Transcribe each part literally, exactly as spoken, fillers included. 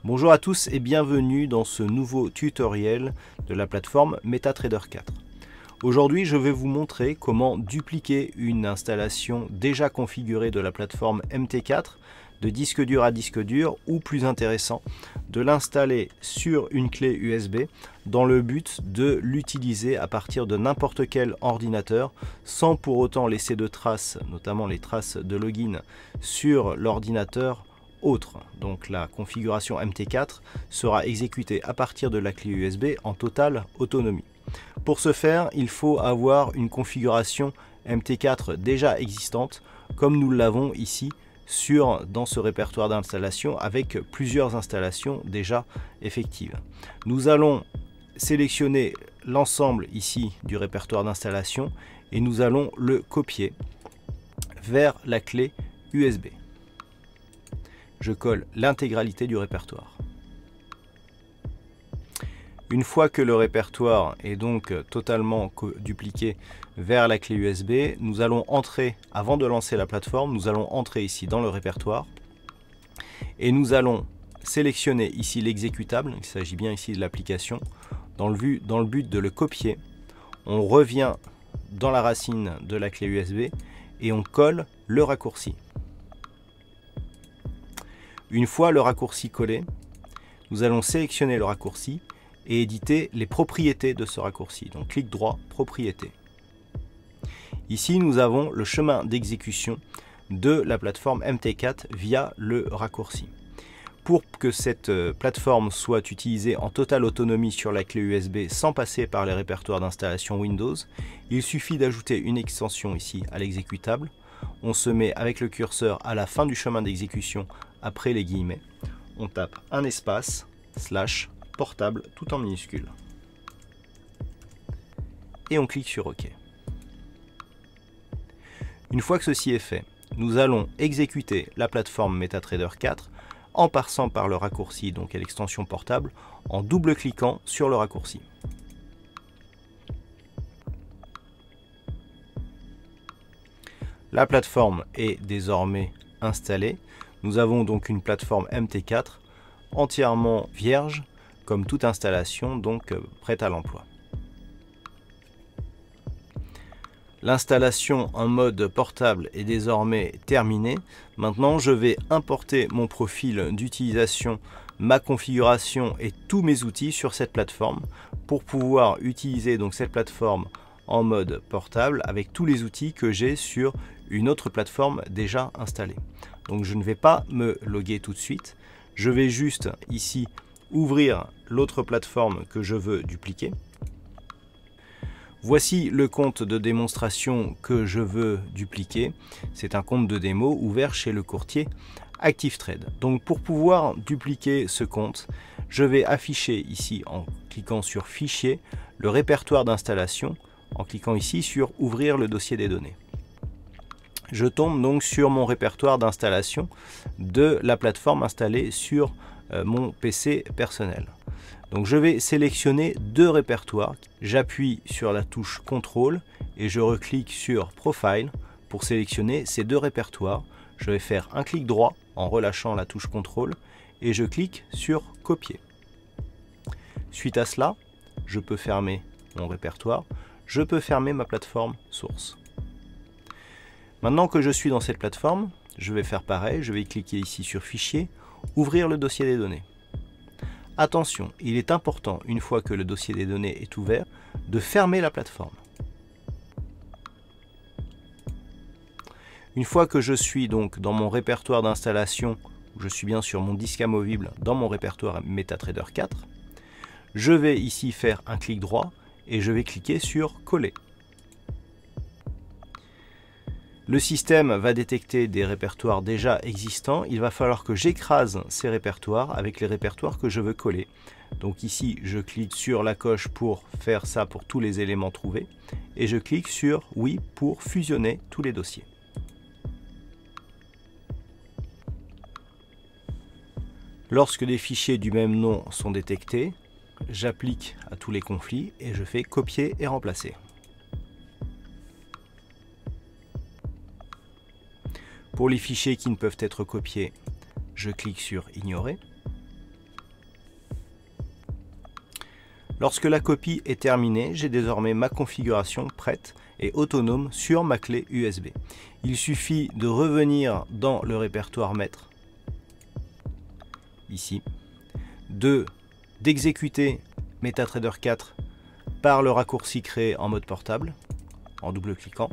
Bonjour à tous et bienvenue dans ce nouveau tutoriel de la plateforme MetaTrader quatre. Aujourd'hui, je vais vous montrer comment dupliquer une installation déjà configurée de la plateforme M T quatre de disque dur à disque dur, ou plus intéressant, de l'installer sur une clé U S B dans le but de l'utiliser à partir de n'importe quel ordinateur sans pour autant laisser de traces, notamment les traces de login sur l'ordinateur autre. Donc la configuration M T quatre sera exécutée à partir de la clé U S B en totale autonomie. Pour ce faire, il faut avoir une configuration M T quatre déjà existante, comme nous l'avons ici sur dans ce répertoire d'installation avec plusieurs installations déjà effectives. Nous allons sélectionner l'ensemble ici du répertoire d'installation et nous allons le copier vers la clé U S B. Je colle l'intégralité du répertoire. Une fois que le répertoire est donc totalement dupliqué vers la clé U S B, nous allons entrer, avant de lancer la plateforme, nous allons entrer ici dans le répertoire et nous allons sélectionner ici l'exécutable, il s'agit bien ici de l'application, dans le, dans le but de le copier. On revient dans la racine de la clé U S B et on colle le raccourci. Une fois le raccourci collé, nous allons sélectionner le raccourci et éditer les propriétés de ce raccourci. Donc clic droit, propriétés. Ici, nous avons le chemin d'exécution de la plateforme M T quatre via le raccourci. Pour que cette plateforme soit utilisée en totale autonomie sur la clé U S B sans passer par les répertoires d'installation Windows, il suffit d'ajouter une extension ici à l'exécutable. On se met avec le curseur à la fin du chemin d'exécution après les guillemets. On tape un espace, slash, portable, tout en minuscule. Et on clique sur OK. Une fois que ceci est fait, nous allons exécuter la plateforme MetaTrader quatre en passant par le raccourci, donc à l'extension portable, en double-cliquant sur le raccourci. La plateforme est désormais installée. Nous avons donc une plateforme M T quatre entièrement vierge, comme toute installation, donc euh, prête à l'emploi. L'installation en mode portable est désormais terminée. Maintenant, je vais importer mon profil d'utilisation, ma configuration et tous mes outils sur cette plateforme pour pouvoir utiliser donc cette plateforme en mode portable avec tous les outils que j'ai sur une autre plateforme déjà installée. Donc je ne vais pas me loguer tout de suite. Je vais juste ici ouvrir l'autre plateforme que je veux dupliquer. Voici le compte de démonstration que je veux dupliquer. C'est un compte de démo ouvert chez le courtier ActiveTrade. Donc pour pouvoir dupliquer ce compte, je vais afficher ici en cliquant sur Fichier le répertoire d'installation, en cliquant ici sur Ouvrir le dossier des données. Je tombe donc sur mon répertoire d'installation de la plateforme installée sur euh, mon P C personnel. Donc je vais sélectionner deux répertoires. J'appuie sur la touche contrôle et je reclique sur Profile pour sélectionner ces deux répertoires. Je vais faire un clic droit en relâchant la touche contrôle et je clique sur Copier. Suite à cela, je peux fermer mon répertoire. Je peux fermer ma plateforme source. Maintenant que je suis dans cette plateforme, je vais faire pareil, je vais cliquer ici sur Fichier, Ouvrir le dossier des données. Attention, il est important, une fois que le dossier des données est ouvert, de fermer la plateforme. Une fois que je suis donc dans mon répertoire d'installation, je suis bien sur mon disque amovible dans mon répertoire MetaTrader quatre, je vais ici faire un clic droit et je vais cliquer sur Coller. Le système va détecter des répertoires déjà existants. Il va falloir que j'écrase ces répertoires avec les répertoires que je veux coller. Donc ici, je clique sur la coche pour faire ça pour tous les éléments trouvés. Et je clique sur Oui pour fusionner tous les dossiers. Lorsque des fichiers du même nom sont détectés, j'applique à tous les conflits et je fais copier et remplacer. Pour les fichiers qui ne peuvent être copiés, je clique sur Ignorer. Lorsque la copie est terminée, j'ai désormais ma configuration prête et autonome sur ma clé U S B. Il suffit de revenir dans le répertoire maître, ici, de d'exécuter MetaTrader quatre par le raccourci créé en mode portable, en double-cliquant.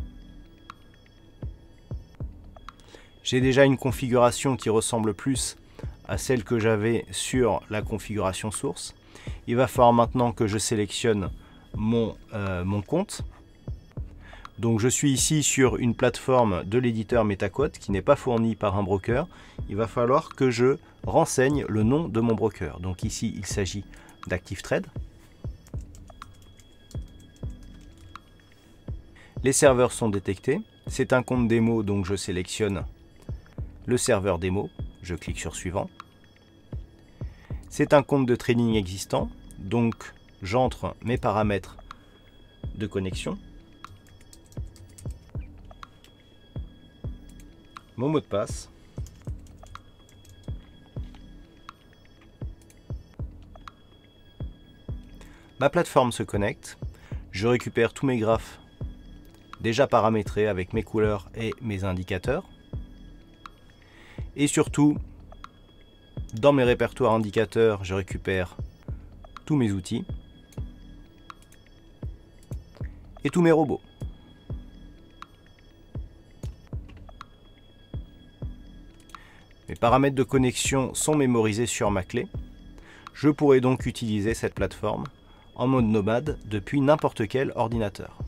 J'ai déjà une configuration qui ressemble plus à celle que j'avais sur la configuration source. Il va falloir maintenant que je sélectionne mon, euh, mon compte. Donc je suis ici sur une plateforme de l'éditeur MetaQuote qui n'est pas fournie par un broker. Il va falloir que je renseigne le nom de mon broker. Donc ici il s'agit d'ActiveTrade. Les serveurs sont détectés. C'est un compte démo, donc je sélectionne le serveur démo. Je clique sur suivant. C'est un compte de trading existant, donc j'entre mes paramètres de connexion, mon mot de passe, ma plateforme se connecte, je récupère tous mes graphes déjà paramétrés avec mes couleurs et mes indicateurs, et surtout dans mes répertoires indicateurs, je récupère tous mes outils et tous mes robots. Mes paramètres de connexion sont mémorisés sur ma clé. Je pourrai donc utiliser cette plateforme en mode nomade depuis n'importe quel ordinateur.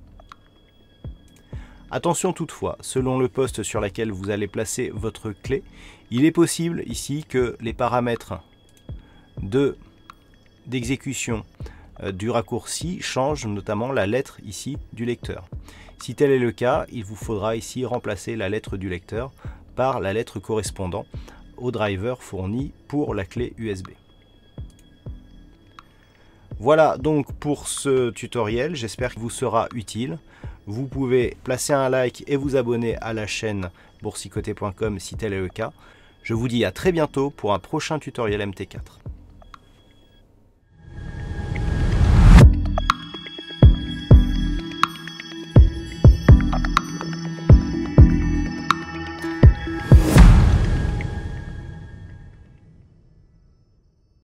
Attention toutefois, selon le poste sur lequel vous allez placer votre clé, il est possible ici que les paramètres de d'exécution euh, du raccourci changent, notamment la lettre ici du lecteur. Si tel est le cas, il vous faudra ici remplacer la lettre du lecteur par la lettre correspondant au driver fourni pour la clé U S B. Voilà donc pour ce tutoriel, j'espère qu'il vous sera utile. Vous pouvez placer un like et vous abonner à la chaîne boursicoté point com si tel est le cas. Je vous dis à très bientôt pour un prochain tutoriel M T quatre.